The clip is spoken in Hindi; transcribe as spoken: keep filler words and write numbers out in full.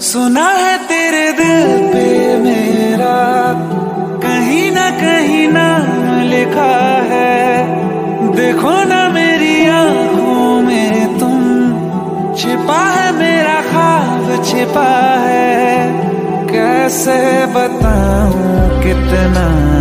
सुना है तेरे दिल पे मेरा कहीं ना कहीं ना लिखा है। देखो ना मेरी आंखों में तुम, छिपा है मेरा ख्वाब छिपा है। कैसे बताऊं कितना